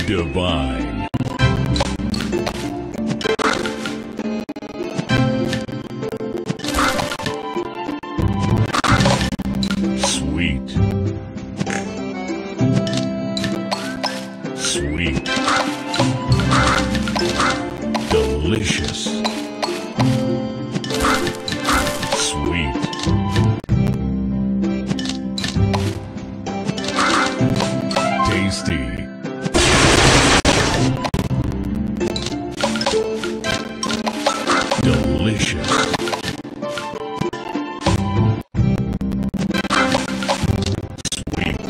Divine. Sweet. Sweet. Delicious. Sweet. Tasty. Delicious. Sweet.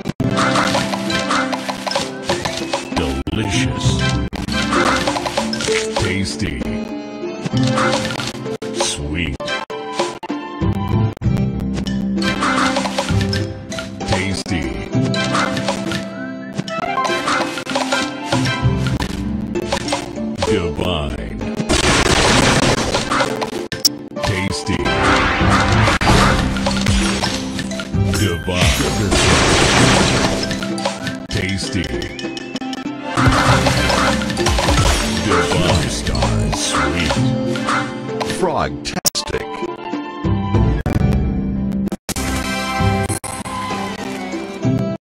Delicious. Tasty. Sweet. Tasty. Divine. Tasty. Divine. Tasty. Divine. Stars. Sweet. Frog.